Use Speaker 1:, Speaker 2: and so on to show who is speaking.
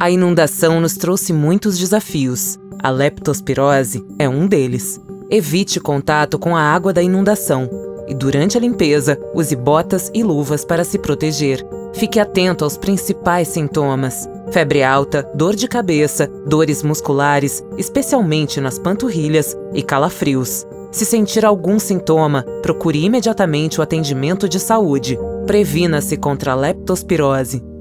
Speaker 1: A inundação nos trouxe muitos desafios. A leptospirose é um deles. Evite contato com a água da inundação e, durante a limpeza, use botas e luvas para se proteger. Fique atento aos principais sintomas: febre alta, dor de cabeça, dores musculares, especialmente nas panturrilhas, e calafrios. Se sentir algum sintoma, procure imediatamente o atendimento de saúde. Previna-se contra a leptospirose.